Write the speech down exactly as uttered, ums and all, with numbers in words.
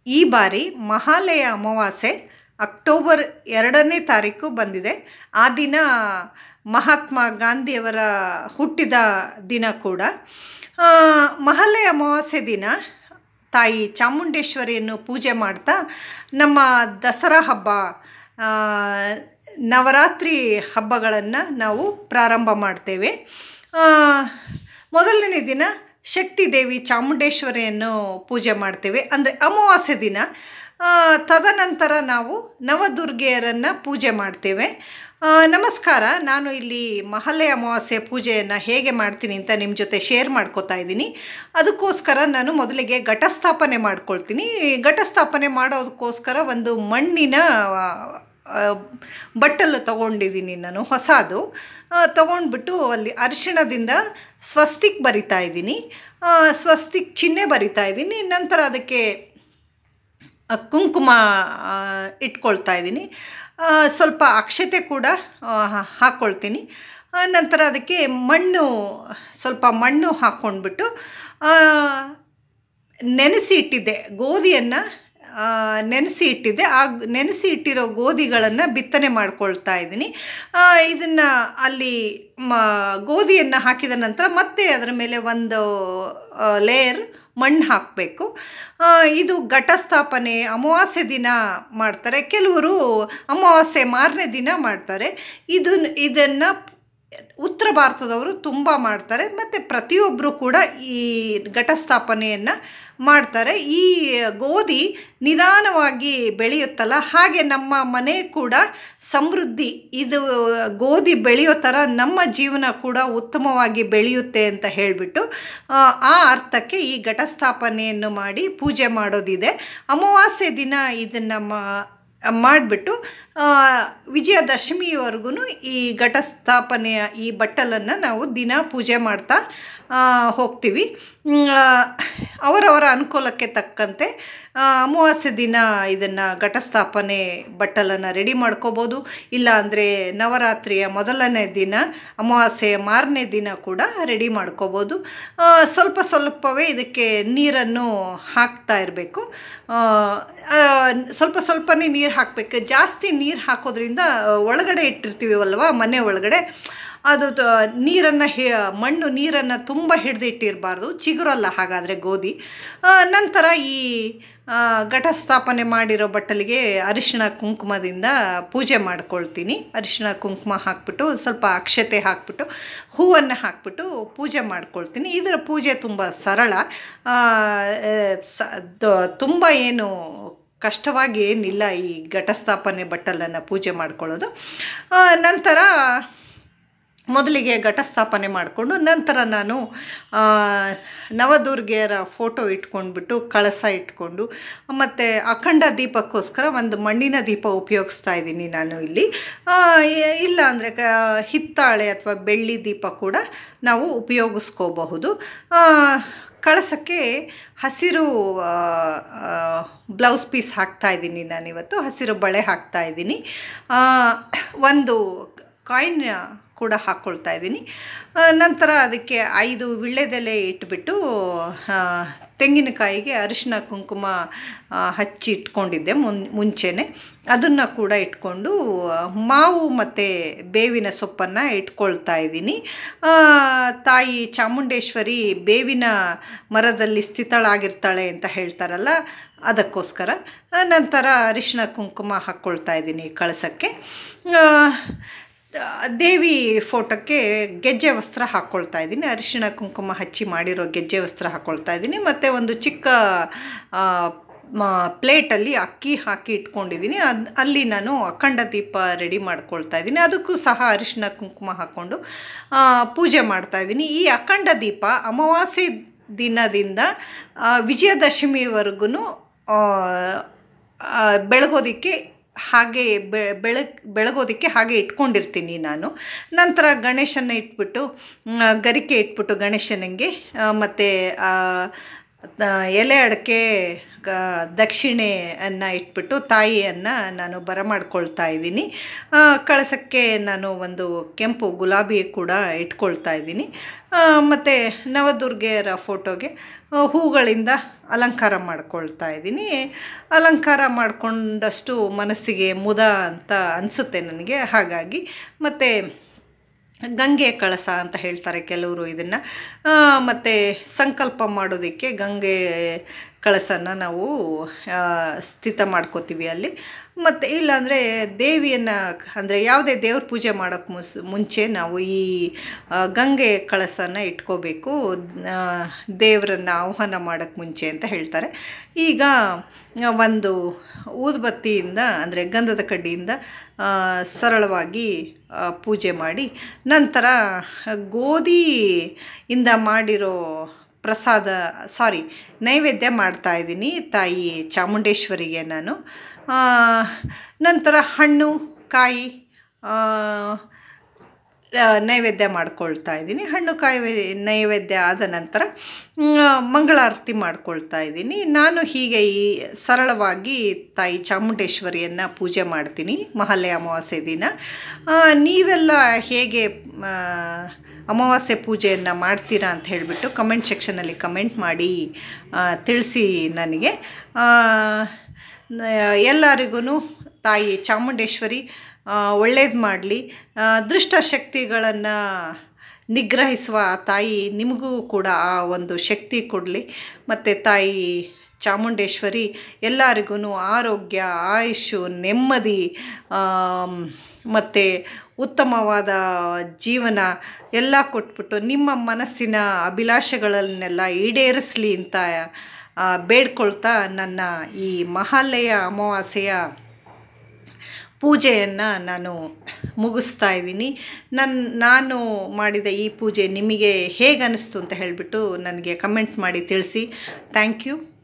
ಈ ಬಾರಿ ಮಹಾಲಯ ಅಮಾವಾಸ್ಯೆ ಅಕ್ಟೋಬರ್ ಎರಡನೇ ತಾರೀಕು ಬಂದಿದೆ. ಆ ದಿನ ಮಹಾತ್ಮ ಗಾಂಧಿಯವರ ಹುಟ್ಟಿದ ದಿನ ಕೂಡ. ಮಹಾಲಯ ಅಮಾವಾಸ್ಯೆ ದಿನ ತಾಯಿ ಚಾಮುಂಡೇಶ್ವರಿಯನ್ನು ಪೂಜೆ ಮಾಡ್ತಾ ನಮ್ಮ ದಸರಾ ಹಬ್ಬ, ನವರಾತ್ರಿ ಹಬ್ಬಗಳನ್ನು ನಾವು ಪ್ರಾರಂಭ ಮಾಡ್ತೇವೆ. ಮೊದಲನೇ ದಿನ ಶಕ್ತಿ ದೇವಿ ಚಾಮುಂಡೇಶ್ವರಿಯನ್ನು ಪೂಜೆ ಮಾಡ್ತೇವೆ, ಅಂದರೆ ಅಮಾವಾಸ್ಯೆ ದಿನ. ತದನಂತರ ನಾವು ನವದುರ್ಗೆಯರನ್ನು ಪೂಜೆ ಮಾಡ್ತೇವೆ. ನಮಸ್ಕಾರ, ನಾನು ಇಲ್ಲಿ ಮಹಾಲಯ ಅಮಾವಾಸ್ಯೆ ಪೂಜೆಯನ್ನು ಹೇಗೆ ಮಾಡ್ತೀನಿ ಅಂತ ನಿಮ್ಮ ಜೊತೆ ಶೇರ್ ಮಾಡ್ಕೋತಾ ಇದ್ದೀನಿ. ಅದಕ್ಕೋಸ್ಕರ ನಾನು ಮೊದಲಿಗೆ ಘಟಸ್ಥಾಪನೆ ಮಾಡ್ಕೊಳ್ತೀನಿ. ಘಟಸ್ಥಾಪನೆ ಮಾಡೋದಕ್ಕೋಸ್ಕರ ಒಂದು ಮಣ್ಣಿನ ಬಟ್ಟಲು ತೊಗೊಂಡಿದ್ದೀನಿ ನಾನು, ಹೊಸದು ತೊಗೊಂಡ್ಬಿಟ್ಟು ಅಲ್ಲಿ ಅರಿಶಿಣದಿಂದ ಸ್ವಸ್ತಿಕ್ ಬರಿತಾ ಇದ್ದೀನಿ, ಸ್ವಸ್ತಿಕ್ ಚಿಹ್ನೆ ಬರಿತಾ ಇದ್ದೀನಿ. ನಂತರ ಅದಕ್ಕೆ ಕುಂಕುಮ ಇಟ್ಕೊಳ್ತಾ ಇದ್ದೀನಿ, ಸ್ವಲ್ಪ ಅಕ್ಷತೆ ಕೂಡ ಹಾಕ್ಕೊಳ್ತೀನಿ. ನಂತರ ಅದಕ್ಕೆ ಮಣ್ಣು ಸ್ವಲ್ಪ ಮಣ್ಣು ಹಾಕ್ಕೊಂಡ್ಬಿಟ್ಟು ನೆನೆಸಿ ಇಟ್ಟಿದ್ದೆ ಗೋಧಿಯನ್ನು ನೆನೆಸಿ ಇಟ್ಟಿದ್ದೆ ಆ ನೆನೆಸಿ ಇಟ್ಟಿರೋ ಗೋಧಿಗಳನ್ನು ಬಿತ್ತನೆ ಮಾಡ್ಕೊಳ್ತಾ ಇದ್ದೀನಿ. ಇದನ್ನು ಅಲ್ಲಿ ಮ ಗೋಧಿಯನ್ನು ಹಾಕಿದ ನಂತರ ಮತ್ತೆ ಅದರ ಮೇಲೆ ಒಂದು ಲೇಯರ್ ಮಣ್ಣು ಹಾಕಬೇಕು. ಇದು ಘಟಸ್ಥಾಪನೆ ಅಮಾವಾಸ್ಯೆ ದಿನ ಮಾಡ್ತಾರೆ, ಕೆಲವರು ಅಮಾವಾಸ್ಯೆ ಮಾರನೇ ದಿನ ಮಾಡ್ತಾರೆ. ಇದು ಇದನ್ನು ಉತ್ತರ ಭಾರತದವರು ತುಂಬ ಮಾಡ್ತಾರೆ, ಮತ್ತು ಪ್ರತಿಯೊಬ್ಬರು ಕೂಡ ಈ ಘಟಸ್ಥಾಪನೆಯನ್ನು ಮಾಡ್ತಾರೆ. ಈ ಗೋಧಿ ನಿಧಾನವಾಗಿ ಬೆಳೆಯುತ್ತಲ್ಲ, ಹಾಗೆ ನಮ್ಮ ಮನೆ ಕೂಡ ಸಮೃದ್ಧಿ, ಇದು ಗೋಧಿ ಬೆಳೆಯೋ ಥರ ನಮ್ಮ ಜೀವನ ಕೂಡ ಉತ್ತಮವಾಗಿ ಬೆಳೆಯುತ್ತೆ ಅಂತ ಹೇಳಿಬಿಟ್ಟು ಆ ಅರ್ಥಕ್ಕೆ ಈ ಘಟಸ್ಥಾಪನೆಯನ್ನು ಮಾಡಿ ಪೂಜೆ ಮಾಡೋದಿದೆ. ಅಮಾವಾಸ್ಯೆ ದಿನ ಇದನ್ನು ಮಾ ಮಾಡಿಬಿಟ್ಟು ವಿಜಯದಶಮಿಯವರೆಗೂ ಈ ಘಟಸ್ಥಾಪನೆಯ ಈ ಬಟ್ಟಲನ್ನು ನಾವು ದಿನ ಪೂಜೆ ಮಾಡ್ತಾ ಹೋಗ್ತೀವಿ. ಅವರವರ ಅನುಕೂಲಕ್ಕೆ ತಕ್ಕಂತೆ ಅಮಾವಾಸ್ಯೆ ದಿನ ಇದನ್ನು ಘಟಸ್ಥಾಪನೆ ಬಟ್ಟಲನ್ನು ರೆಡಿ ಮಾಡ್ಕೋಬೋದು. ಇಲ್ಲ ಅಂದರೆ ನವರಾತ್ರಿಯ ಮೊದಲನೇ ದಿನ ಅಮಾವಾಸ್ಯೆಯ ಮಾರನೇ ದಿನ ಕೂಡ ರೆಡಿ ಮಾಡ್ಕೋಬೋದು. ಸ್ವಲ್ಪ ಸ್ವಲ್ಪವೇ ಇದಕ್ಕೆ ನೀರನ್ನು ಹಾಕ್ತಾ ಇರಬೇಕು, ಸ್ವಲ್ಪ ಸ್ವಲ್ಪನೇ ನೀರು ಹಾಕಬೇಕು. ಜಾಸ್ತಿ ನೀರು ಹಾಕೋದ್ರಿಂದ ಒಳಗಡೆ ಇಟ್ಟಿರ್ತೀವಲ್ವ ಮನೆ ಒಳಗಡೆ, ಅದು ನೀರನ್ನು ಹಿ ಮಣ್ಣು ನೀರನ್ನು ತುಂಬ ಹಿಡಿದಿಟ್ಟಿರಬಾರ್ದು, ಚಿಗುರಲ್ಲ ಹಾಗಾದರೆ ಗೋಧಿ. ನಂತರ ಈ ಘಟಸ್ಥಾಪನೆ ಮಾಡಿರೋ ಬಟ್ಟಲಿಗೆ ಅರಿಶಿಣ ಕುಂಕುಮದಿಂದ ಪೂಜೆ ಮಾಡ್ಕೊಳ್ತೀನಿ. ಅರಿಶಿಣ ಕುಂಕುಮ ಹಾಕ್ಬಿಟ್ಟು ಸ್ವಲ್ಪ ಅಕ್ಷತೆ ಹಾಕ್ಬಿಟ್ಟು ಹೂವನ್ನು ಹಾಕ್ಬಿಟ್ಟು ಪೂಜೆ ಮಾಡ್ಕೊಳ್ತೀನಿ. ಇದರ ಪೂಜೆ ತುಂಬ ಸರಳ, ಸ ತುಂಬ ಏನು ಕಷ್ಟವಾಗಿ ಏನಿಲ್ಲ ಈ ಘಟಸ್ಥಾಪನೆ ಬಟ್ಟಲನ್ನು ಪೂಜೆ ಮಾಡ್ಕೊಳ್ಳೋದು. ನಂತರ ಮೊದಲಿಗೆ ಘಟಸ್ಥಾಪನೆ ಮಾಡಿಕೊಂಡು ನಂತರ ನಾನು ನವದುರ್ಗೆಯರ ಫೋಟೋ ಇಟ್ಕೊಂಡ್ಬಿಟ್ಟು ಕಳಸ ಇಟ್ಕೊಂಡು, ಮತ್ತು ಅಖಂಡ ದೀಪಕ್ಕೋಸ್ಕರ ಒಂದು ಮಣ್ಣಿನ ದೀಪ ಉಪಯೋಗಿಸ್ತಾ ಇದ್ದೀನಿ ನಾನು ಇಲ್ಲಿ. ಇಲ್ಲ ಅಂದರೆ ಕ ಹಿತ್ತಾಳೆ ಅಥವಾ ಬೆಳ್ಳಿ ದೀಪ ಕೂಡ ನಾವು ಉಪಯೋಗಿಸ್ಕೋಬಹುದು. ಕಳಸಕ್ಕೆ ಹಸಿರು ಬ್ಲೌಸ್ ಪೀಸ್ ಹಾಕ್ತಾಯಿದ್ದೀನಿ ನಾನಿವತ್ತು, ಹಸಿರು ಬಳೆ ಹಾಕ್ತಾಯಿದ್ದೀನಿ. ಒಂದು ಕಾಯಿನ್ ಕೂಡ ಹಾಕ್ಕೊಳ್ತಾ ಇದ್ದೀನಿ. ನಂತರ ಅದಕ್ಕೆ ಐದು ವೀಳ್ಯದೆಲೆ ಇಟ್ಬಿಟ್ಟು ತೆಂಗಿನಕಾಯಿಗೆ ಅರಿಶಿನ ಕುಂಕುಮ ಹಚ್ಚಿ ಇಟ್ಕೊಂಡಿದ್ದೆ ಮುನ್ ಮುಂಚೆನೇ ಅದನ್ನು ಕೂಡ ಇಟ್ಕೊಂಡು ಮಾವು ಮತ್ತು ಬೇವಿನ ಸೊಪ್ಪನ್ನು ಇಟ್ಕೊಳ್ತಾ ಇದ್ದೀನಿ. ತಾಯಿ ಚಾಮುಂಡೇಶ್ವರಿ ಬೇವಿನ ಮರದಲ್ಲಿ ಸ್ಥಿತಳಾಗಿರ್ತಾಳೆ ಅಂತ ಹೇಳ್ತಾರಲ್ಲ, ಅದಕ್ಕೋಸ್ಕರ. ನಂತರ ಅರಿಶಿನ ಕುಂಕುಮ ಹಾಕ್ಕೊಳ್ತಾ ಇದ್ದೀನಿ ಕಳಸಕ್ಕೆ. ದೇವಿ ಫೋಟೋಕ್ಕೆ ಗೆಜ್ಜೆ ವಸ್ತ್ರ ಹಾಕ್ಕೊಳ್ತಾ ಇದ್ದೀನಿ, ಅರಿಶಿಣ ಕುಂಕುಮ ಹಚ್ಚಿ ಮಾಡಿರೋ ಗೆಜ್ಜೆ ವಸ್ತ್ರ ಹಾಕ್ಕೊಳ್ತಾ ಇದ್ದೀನಿ. ಮತ್ತು ಒಂದು ಚಿಕ್ಕ ಪ್ಲೇಟಲ್ಲಿ ಅಕ್ಕಿ ಹಾಕಿ ಇಟ್ಕೊಂಡಿದ್ದೀನಿ, ಅದು ಅಲ್ಲಿ ನಾನು ಅಖಂಡ ದೀಪ ರೆಡಿ ಮಾಡ್ಕೊಳ್ತಾ ಇದ್ದೀನಿ. ಅದಕ್ಕೂ ಸಹ ಅರಿಶಿಣ ಕುಂಕುಮ ಹಾಕ್ಕೊಂಡು ಪೂಜೆ ಮಾಡ್ತಾಯಿದ್ದೀನಿ. ಈ ಅಖಂಡ ದೀಪ ಅಮಾವಾಸ್ಯೆ ದಿನದಿಂದ ವಿಜಯದಶಮಿವರೆಗೂ ಬೆಳಗೋದಕ್ಕೆ ಹಾಗೆ ಬೆಳಗ್ ಬೆಳಗೋದಕ್ಕೆ ಹಾಗೆ ಇಟ್ಕೊಂಡಿರ್ತೀನಿ ನಾನು. ನಂತರ ಗಣೇಶನ ಇಟ್ಬಿಟ್ಟು ಗರಿಕೆ ಇಟ್ಬಿಟ್ಟು ಗಣೇಶನಿಗೆ ಮತ್ತು ಎಲೆ ಅಡಿಕೆ ಕ ದಕ್ಷಿಣೆಯನ್ನು ಇಟ್ಬಿಟ್ಟು ತಾಯಿಯನ್ನು ನಾನು ಬರಮಾಡ್ಕೊಳ್ತಾ ಇದ್ದೀನಿ. ಕಳಸಕ್ಕೆ ನಾನು ಒಂದು ಕೆಂಪು ಗುಲಾಬಿ ಕೂಡ ಇಟ್ಕೊಳ್ತಾ ಇದ್ದೀನಿ. ಮತ್ತು ನವದುರ್ಗೆಯರ ಫೋಟೋಗೆ ಹೂಗಳಿಂದ ಅಲಂಕಾರ ಮಾಡ್ಕೊಳ್ತಾ ಇದ್ದೀನಿ. ಅಲಂಕಾರ ಮಾಡಿಕೊಂಡಷ್ಟು ಮನಸ್ಸಿಗೆ ಮುದ ಅಂತ ಅನಿಸುತ್ತೆ ನನಗೆ. ಹಾಗಾಗಿ ಮತ್ತು ಗಂಗೆ ಕಳಸ ಅಂತ ಹೇಳ್ತಾರೆ ಕೆಲವರು ಇದನ್ನು. ಮತ್ತು ಸಂಕಲ್ಪ ಮಾಡೋದಕ್ಕೆ ಗಂಗೆ ಕಳಸನ ನಾವು ಸ್ಥಿತ ಮಾಡ್ಕೋತೀವಿ ಅಲ್ಲಿ. ಮತ್ತು ಇಲ್ಲಾಂದರೆ ದೇವಿಯನ್ನು ಅಂದರೆ ಯಾವುದೇ ದೇವ್ರ ಪೂಜೆ ಮಾಡೋಕ್ಕೆ ಮುಸ್ ಮುಂಚೆ ನಾವು ಈ ಗಂಗೆ ಕಳಸನ ಇಟ್ಕೋಬೇಕು ದೇವರನ್ನು ಆಹ್ವಾನ ಮಾಡೋಕ್ಕೆ ಮುಂಚೆ ಅಂತ ಹೇಳ್ತಾರೆ. ಈಗ ಒಂದು ಊದುಬತ್ತಿಯಿಂದ ಅಂದರೆ ಗಂಧದ ಕಡ್ಡಿಯಿಂದ ಸರಳವಾಗಿ ಪೂಜೆ ಮಾಡಿ ನಂತರ ಗೋಧಿಯಿಂದ ಮಾಡಿರೋ ಪ್ರಸಾದ ಸಾರಿ ನೈವೇದ್ಯ ಮಾಡ್ತಾಯಿದ್ದೀನಿ ತಾಯಿ ಚಾಮುಂಡೇಶ್ವರಿಗೆ ನಾನು. ನಂತರ ಹಣ್ಣು ಕಾಯಿ ನೈವೇದ್ಯ ಮಾಡ್ಕೊಳ್ತಾ ಇದ್ದೀನಿ. ಹಣ್ಣು ಕಾಯಿ ನೈವೇದ್ಯ ಆದ ನಂತರ ಮಂಗಳಾರತಿ ಮಾಡ್ಕೊಳ್ತಾ ಇದ್ದೀನಿ. ನಾನು ಹೀಗೆ ಈ ಸರಳವಾಗಿ ತಾಯಿ ಚಾಮುಂಡೇಶ್ವರಿಯನ್ನು ಪೂಜೆ ಮಾಡ್ತೀನಿ ಮಹಾಲಯ ಅಮಾವಾಸ್ಯೆ ದಿನ. ನೀವೆಲ್ಲ ಹೇಗೆ ಅಮಾವಾಸ್ಯೆ ಪೂಜೆಯನ್ನು ಮಾಡ್ತೀರಾ ಅಂತ ಹೇಳಿಬಿಟ್ಟು ಕಮೆಂಟ್ ಸೆಕ್ಷನಲ್ಲಿ ಕಮೆಂಟ್ ಮಾಡಿ ತಿಳಿಸಿ ನನಗೆ. ಎಲ್ಲರಿಗೂ ತಾಯಿ ಚಾಮುಂಡೇಶ್ವರಿ ಒಳ್ಳೇದು ಮಾಡಲಿ. ದುಷ್ಟಶಕ್ತಿಗಳನ್ನು ನಿಗ್ರಹಿಸುವ ತಾಯಿ ನಿಮಗೂ ಕೂಡ ಆ ಒಂದು ಶಕ್ತಿ ಕೊಡಲಿ. ಮತ್ತು ತಾಯಿ ಚಾಮುಂಡೇಶ್ವರಿ ಎಲ್ಲರಿಗೂ ಆರೋಗ್ಯ, ಆಯುಷ್ಯು, ನೆಮ್ಮದಿ ಮತ್ತು ಉತ್ತಮವಾದ ಜೀವನ ಎಲ್ಲ ಕೊಟ್ಬಿಟ್ಟು ನಿಮ್ಮ ಮನಸ್ಸಿನ ಅಭಿಲಾಷೆಗಳನ್ನೆಲ್ಲ ಈಡೇರಿಸಲಿ ಅಂತ ಬೇಡ್ಕೊಳ್ತಾ ನನ್ನ ಈ ಮಹಾಲಯ ಅಮಾವಾಸ್ಯೆಯ ಪೂಜೆಯನ್ನು ನಾನು ಮುಗಿಸ್ತಾ ಇದ್ದೀನಿ. ನನ್ನ ನಾನು ಮಾಡಿದ ಈ ಪೂಜೆ ನಿಮಗೆ ಹೇಗೆ ಅನ್ನಿಸ್ತು ಅಂತ ಹೇಳಿಬಿಟ್ಟು ನನಗೆ ಕಮೆಂಟ್ ಮಾಡಿ ತಿಳಿಸಿ. Thank you.